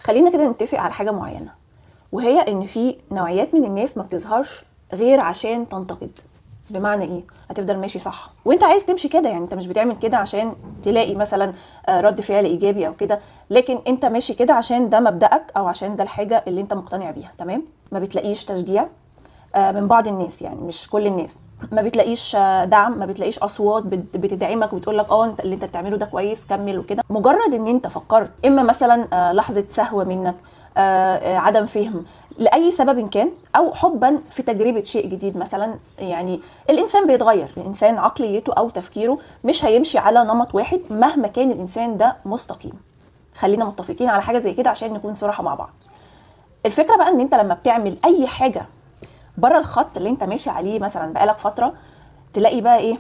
خلينا كده نتفق على حاجه معينه، وهي ان في نوعيات من الناس ما بتظهرش غير عشان تنتقد. بمعنى ايه؟ هتفضل ماشي صح وانت عايز تمشي كده، يعني انت مش بتعمل كده عشان تلاقي مثلا رد فعل ايجابي او كده، لكن انت ماشي كده عشان ده مبدأك او عشان ده الحاجه اللي انت مقتنع بيها. تمام؟ ما بتلاقيش تشجيع من بعض الناس، يعني مش كل الناس. ما بتلاقيش دعم، ما بتلاقيش اصوات بتدعمك وبتقول لك انت اللي انت بتعمله ده كويس، كمل وكده. مجرد ان انت فكرت، اما مثلا لحظه سهوه منك، عدم فهم لاي سبب كان، او حبا في تجربه شيء جديد مثلا. يعني الانسان بيتغير، الانسان عقليته او تفكيره مش هيمشي على نمط واحد مهما كان الانسان ده مستقيم. خلينا متفقين على حاجه زي كده عشان نكون صراحه مع بعض. الفكره بقى ان انت لما بتعمل اي حاجه بره الخط اللي انت ماشي عليه مثلا بقالك فتره، تلاقي بقى ايه؟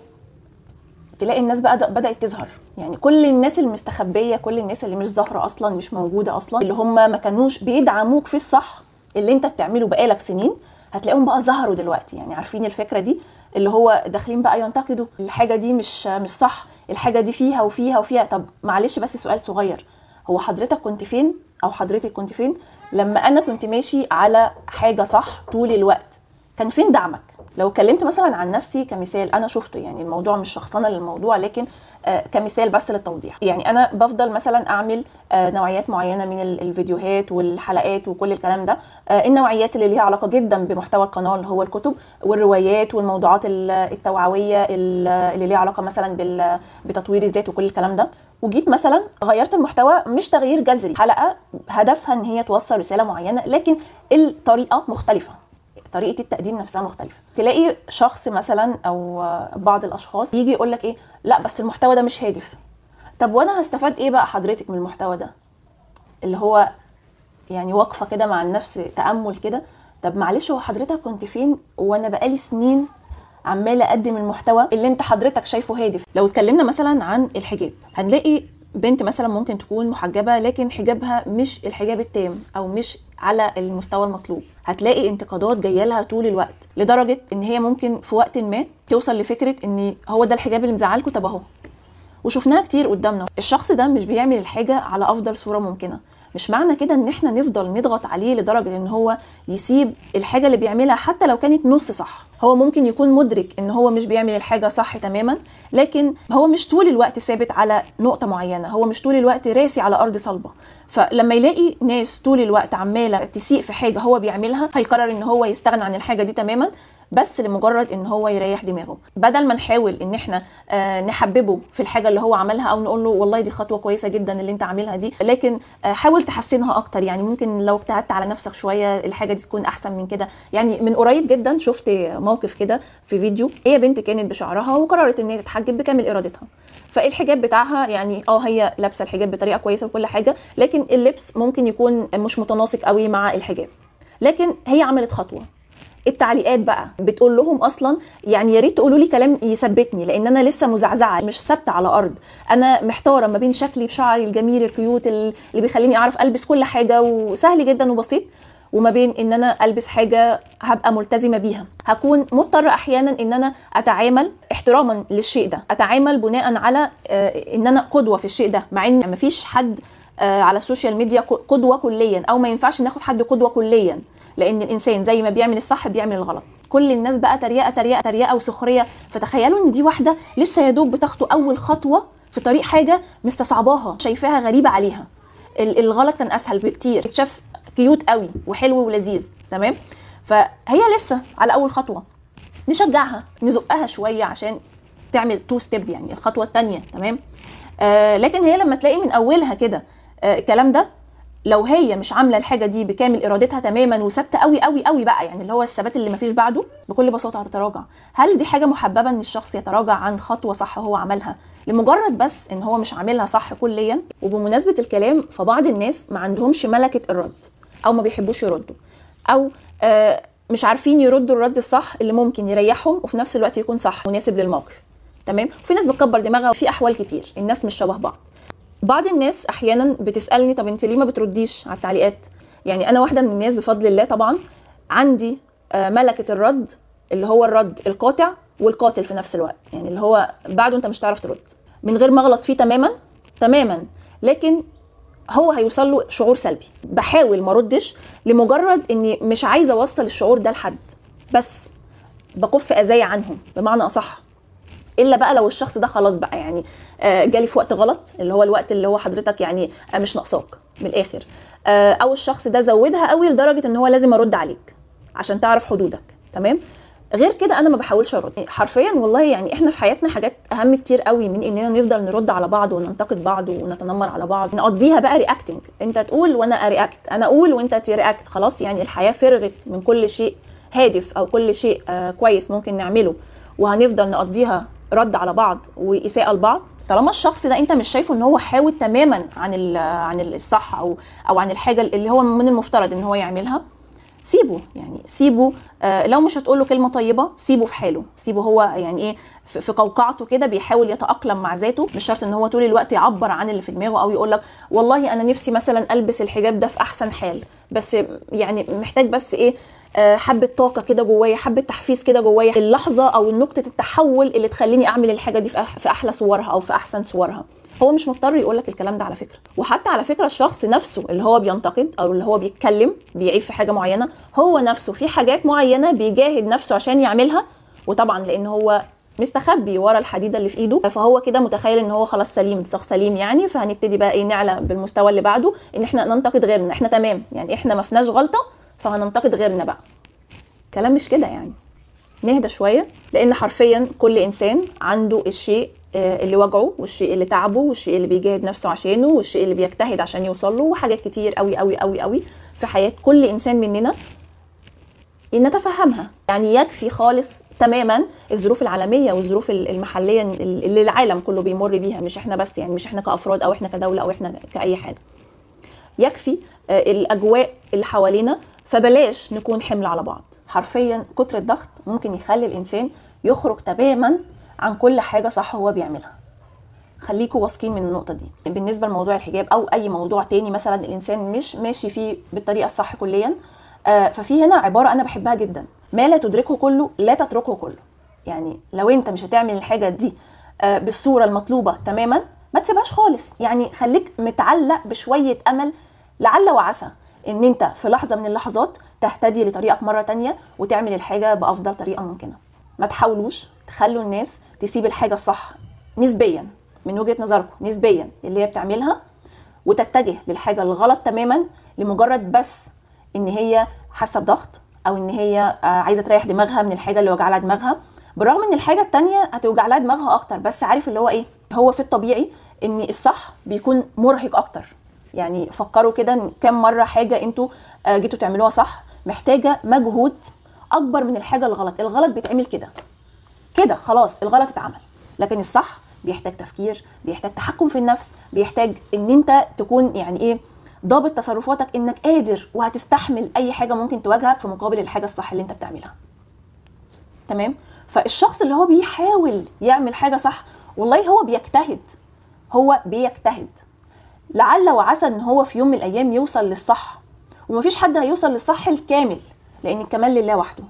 تلاقي الناس بقى بدأت تظهر. يعني كل الناس المستخبيه، كل الناس اللي مش ظاهره اصلا، مش موجوده اصلا، اللي هم ما كانوش بيدعموك في الصح اللي انت بتعمله بقالك سنين، هتلاقيهم بقى ظهروا دلوقتي. يعني عارفين الفكره دي؟ اللي هو داخلين بقى ينتقدوا الحاجه دي مش صح، الحاجه دي فيها وفيها وفيها. طب معلش بس سؤال صغير، هو حضرتك كنت فين او حضرتك كنت فين لما انا كنت ماشي على حاجه صح طول الوقت؟ كان فين دعمك؟ لو اتكلمت مثلا عن نفسي كمثال انا شفته، يعني الموضوع مش شخصنه للموضوع، لكن كمثال بس للتوضيح. يعني انا بفضل مثلا اعمل نوعيات معينه من الفيديوهات والحلقات وكل الكلام ده. النوعيات اللي ليها علاقه جدا بمحتوى القناه اللي هو الكتب والروايات والموضوعات التوعويه اللي ليها علاقه مثلا بتطوير الذات وكل الكلام ده. وجيت مثلا غيرت المحتوى، مش تغيير جذري، حلقه هدفها ان هي توصل رساله معينه، لكن الطريقه مختلفه، طريقه التقديم نفسها مختلفه. تلاقي شخص مثلا او بعض الاشخاص يجي يقول لك ايه، لا بس المحتوى ده مش هادف. طب وانا هستفاد ايه بقى حضرتك من المحتوى ده؟ اللي هو يعني واقفه كده مع النفس، تامل كده. طب معلش، هو حضرتك كنت فين وانا بقالي سنين عماله اقدم المحتوى اللي انت حضرتك شايفه هادف؟ لو اتكلمنا مثلا عن الحجاب، هنلاقي بنت مثلا ممكن تكون محجبه لكن حجابها مش الحجاب التام او مش على المستوى المطلوب. هتلاقي انتقادات جايه لها طول الوقت، لدرجه ان هي ممكن في وقت ما توصل لفكره ان هو ده الحجاب اللي مزعلكوا. طب اهو، وشفناها كتير قدامنا. الشخص ده مش بيعمل الحاجه على افضل صوره ممكنه. مش معنى كده ان احنا نفضل نضغط عليه لدرجه ان هو يسيب الحاجه اللي بيعملها حتى لو كانت نص صح. هو ممكن يكون مدرك ان هو مش بيعمل الحاجه صح تماما، لكن هو مش طول الوقت ثابت على نقطه معينه، هو مش طول الوقت راسي على ارض صلبه. فلما يلاقي ناس طول الوقت عماله تسيء في حاجه هو بيعملها، هيقرر ان هو يستغنى عن الحاجه دي تماما، بس لمجرد ان هو يريح دماغه. بدل ما نحاول ان احنا نحببه في الحاجه اللي هو عملها، او نقول له والله دي خطوه كويسه جدا اللي انت عاملها دي، لكن حاول تحسنها اكتر. يعني ممكن لو اجتهدت على نفسك شويه الحاجه دي تكون احسن من كده. يعني من قريب جدا شفت موقف كده في فيديو، هي بنت كانت بشعرها وقررت ان هي تتحجب بكامل ارادتها. فالحجاب بتاعها يعني هي لابسه الحجاب بطريقه كويسه وكل حاجه، لكن اللبس ممكن يكون مش متناسق قوي مع الحجاب. لكن هي عملت خطوه. التعليقات بقى بتقول لهم اصلا يعني يا ريت تقولوا لي كلام يثبتني، لان انا لسه مزعزعه مش ثابته على ارض. انا محتاره ما بين شكلي بشعري الجميل الكيوت اللي بيخليني اعرف البس كل حاجه وسهل جدا وبسيط، وما بين ان انا البس حاجه هبقى ملتزمه بيها. هكون مضطره احيانا ان انا اتعامل احتراما للشيء ده، اتعامل بناء على ان انا قدوه في الشيء ده، مع ان مفيش حد على السوشيال ميديا قدوه كليا، او ما ينفعش ناخد حد قدوه كليا، لان الانسان زي ما بيعمل الصح بيعمل الغلط. كل الناس بقى تريقه تريقه تريقه وسخريه. فتخيلوا ان دي واحده لسه يا دوب بتخطو اول خطوه في طريق حاجه مستصعباها، شايفاها غريبه عليها. الغلط كان اسهل بكتير، اكتشاف كيوت قوي وحلو ولذيذ. تمام؟ فهي لسه على اول خطوه، نشجعها نزقها شويه عشان تعمل تو ستيب، يعني الخطوه الثانيه. تمام؟ لكن هي لما تلاقي من اولها كده الكلام ده، لو هي مش عامله الحاجه دي بكامل ارادتها تماما وثابته قوي قوي قوي بقى، يعني اللي هو الثبات اللي مفيش بعده، بكل بساطه هتتراجع. هل دي حاجه محببه ان الشخص يتراجع عن خطوه صح هو عملها لمجرد بس ان هو مش عاملها صح كليا؟ وبمناسبه الكلام، فبعض الناس ما عندهمش ملكه الرد، او ما بيحبوش يردوا، او مش عارفين يردوا الرد الصح اللي ممكن يريحهم وفي نفس الوقت يكون صح مناسب للموقف. تمام؟ وفي ناس بتكبر دماغها، وفي احوال كتير الناس مش شبه بعض. بعض الناس احيانا بتسالني طب انت ليه ما بترديش على التعليقات؟ يعني انا واحده من الناس بفضل الله طبعا عندي ملكه الرد، اللي هو الرد القاطع والقاتل في نفس الوقت، يعني اللي هو بعده انت مش هتعرف ترد من غير ما اغلط فيه تماما تماما، لكن هو هيوصل له شعور سلبي. بحاول ما اردش لمجرد اني مش عايزه اوصل الشعور ده لحد، بس بكف اذايا عنهم بمعنى اصح. الا بقى لو الشخص ده خلاص بقى يعني جالي في وقت غلط، اللي هو الوقت اللي هو حضرتك يعني مش ناقصاك من الاخر، او الشخص ده زودها قوي لدرجه ان هو لازم ارد عليك عشان تعرف حدودك. تمام. غير كده انا ما بحاولش ارد حرفيا. والله يعني احنا في حياتنا حاجات اهم كتير قوي من اننا نفضل نرد على بعض وننتقد بعض ونتنمر على بعض. نقضيها بقى رياكتنج، انت تقول وانا ارياكت، انا اقول وانت ترياكت. خلاص يعني الحياه فرغت من كل شيء هادف او كل شيء كويس ممكن نعمله، وهنفضل نقضيها رد على بعض واساءه لبعض. طالما الشخص ده انت مش شايفه ان هو حاول تماما عن الصح او عن الحاجه اللي هو من المفترض ان هو يعملها، سيبه. يعني سيبه. لو مش هتقول له كلمه طيبه سيبه في حاله، سيبه هو يعني ايه في قوقعته كده بيحاول يتاقلم مع ذاته. مش شرط ان هو طول الوقت يعبر عن اللي في دماغه او يقول لك والله انا نفسي مثلا البس الحجاب ده في احسن حال، بس يعني محتاج بس ايه حبه طاقه كده جوايا، حبه تحفيز كده جوايا، اللحظه او نقطه التحول اللي تخليني اعمل الحاجه دي في احلى صورها او في احسن صورها. هو مش مضطر يقول لك الكلام ده على فكره. وحتى على فكره الشخص نفسه اللي هو بينتقد او اللي هو بيتكلم بيعيب في حاجه معينه، هو نفسه في حاجات معينه بيجاهد نفسه عشان يعملها، وطبعا لان هو مستخبي ورا الحديده اللي في ايده، فهو كده متخيل ان هو خلاص سليم، شخص سليم يعني. فهنبتدي بقى ايه نعلى بالمستوى اللي بعده، ان احنا ننتقد غيرنا، احنا تمام يعني احنا ما فيناش غلطه فهننتقد غيرنا بقى. كلام مش كده يعني. نهدى شويه، لان حرفيا كل انسان عنده الشيء اللي وجعه والشيء اللي تعبه والشيء اللي بيجاهد نفسه عشانه والشيء اللي بيجتهد عشان يوصل له، وحاجات كتير قوي قوي قوي قوي في حياه كل انسان مننا ان نتفهمها. يعني يكفي خالص تماما الظروف العالميه والظروف المحليه اللي العالم كله بيمر بيها، مش احنا بس يعني، مش احنا كافراد او احنا كدوله او احنا كاي حاجه. يكفي الاجواء اللي حوالينا، فبلاش نكون حمل على بعض. حرفيا كتر الضغط ممكن يخلي الانسان يخرج تماما عن كل حاجه صح هو بيعملها. خليكوا واثقين من النقطه دي. بالنسبه لموضوع الحجاب او اي موضوع تاني مثلا الانسان مش ماشي فيه بالطريقه الصح كليا، ففي هنا عباره انا بحبها جدا: ما لا تدركه كله لا تتركه كله. يعني لو انت مش هتعمل الحاجه دي بالصوره المطلوبه تماما، ما تسيبهاش خالص. يعني خليك متعلق بشويه امل، لعل وعسى ان انت في لحظه من اللحظات تهتدي لطريقك مره تانية وتعمل الحاجه بافضل طريقه ممكنه. ما تحاولوش تخلوا الناس تسيب الحاجه الصح نسبيا من وجهه نظركم، نسبيا اللي هي بتعملها، وتتجه للحاجه الغلط تماما لمجرد بس ان هي حاسه بضغط او ان هي عايزه تريح دماغها من الحاجه اللي وجع لها دماغها، بالرغم ان الحاجه التانية هتوجع لها دماغها اكتر. بس عارف اللي هو ايه، هو في الطبيعي ان الصح بيكون مرهق اكتر. يعني فكروا كده كم مره حاجه انتوا جيتوا تعملوها صح محتاجه مجهود اكبر من الحاجه الغلط. الغلط بيتعمل كده كده خلاص، الغلط اتعمل. لكن الصح بيحتاج تفكير، بيحتاج تحكم في النفس، بيحتاج ان انت تكون يعني ايه ضابط تصرفاتك، انك قادر وهتستحمل اي حاجه ممكن تواجهك في مقابل الحاجه الصح اللي انت بتعملها. تمام. فالشخص اللي هو بيحاول يعمل حاجه صح، والله هو بيجتهد، هو بيجتهد، لعل وعسى ان هو في يوم من الايام يوصل للصح. ومفيش حد هيوصل للصح الكامل، لان الكمال لله وحده.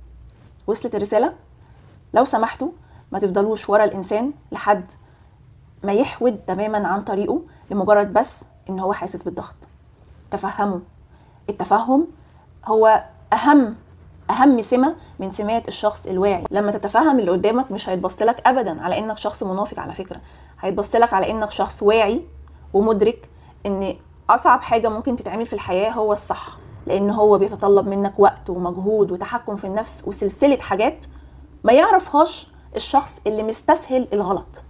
وصلت الرساله؟ لو سمحتوا ما تفضلوش ورا الانسان لحد ما يحود تماما عن طريقه لمجرد بس ان هو حاسس بالضغط. تفهموا. التفهم هو اهم سمه من سمات الشخص الواعي. لما تتفهم اللي قدامك مش هيتبص لك ابدا على انك شخص منافق، على فكره هيتبص لك على انك شخص واعي ومدرك ان اصعب حاجه ممكن تتعمل في الحياه هو الصح، لان هو بيتطلب منك وقت ومجهود وتحكم في النفس وسلسله حاجات ما يعرفهاش الشخص اللي مستسهل الغلط.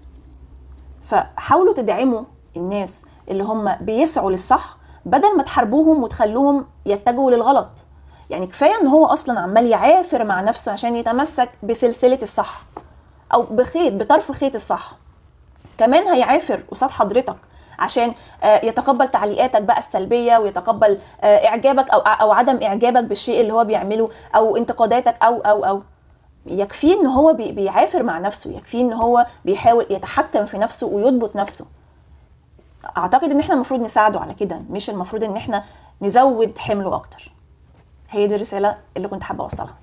فحاولوا تدعموا الناس اللي هم بيسعوا للصح بدل ما تحاربوهم وتخلوهم يتجهوا للغلط. يعني كفايه ان هو اصلا عمال يعافر مع نفسه عشان يتمسك بسلسله الصح او بطرف خيط الصح، كمان هيعافر قصاد حضرتك عشان يتقبل تعليقاتك بقى السلبيه، ويتقبل اعجابك او عدم اعجابك بالشيء اللي هو بيعمله، او انتقاداتك او يكفيه ان هو بيعافر مع نفسه، يكفيه ان هو بيحاول يتحكم في نفسه ويضبط نفسه. اعتقد ان احنا المفروض نساعده على كده، مش المفروض ان احنا نزود حمله اكتر. هي دي الرساله اللي كنت حابه اوصلها.